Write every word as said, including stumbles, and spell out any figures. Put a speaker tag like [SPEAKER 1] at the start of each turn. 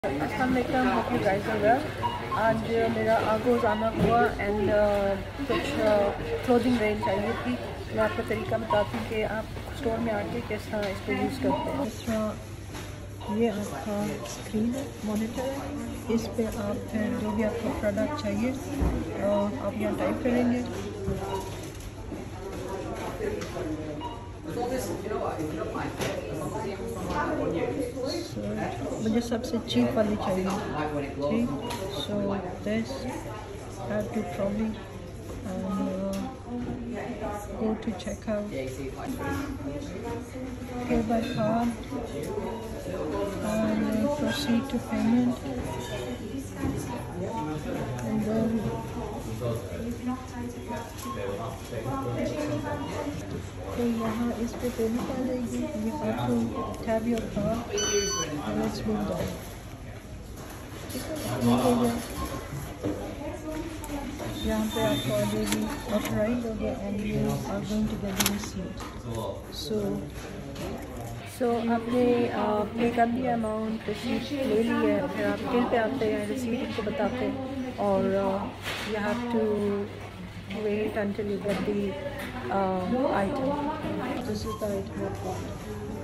[SPEAKER 1] अस्सलाम वालेकुम, hope you guys are well. आज मेरा आर्गोस आना हुआ एंड uh, कुछ क्लोथिंग रेंज चाहिए थी। मैं आपको तरीका बताती हूँ कि आप स्टोर में आके किस तरह इसको यूज़ करते हैं। इस तरह ये आपका स्क्रीन है, मॉनिटर है। इस पे आप फिर जो भी आपको प्रोडक्ट चाहिए uh, आप यहाँ टाइप करेंगे। So, मुझे सबसे चीप वाली चाहिए ठीक। So this have to trolley and go to check out, pay by card and uh, proceed to payment and then तो यहाँ इस पे पेमेंट आ जाएगी। ये आपको tap your card and it's been done. ठीक है, ये हो गया। यहाँ पे आपको आ जाएगी ऑथराइज हो गया and you are going to get the receipt. So so आपने पे कर दिया अमाउंट, रिसीट ले ली है। फिर आप बिल पे आते हैं, रिसीट इनको बताते हैं और you have to wait until you get the uh, item. This is the item I've got.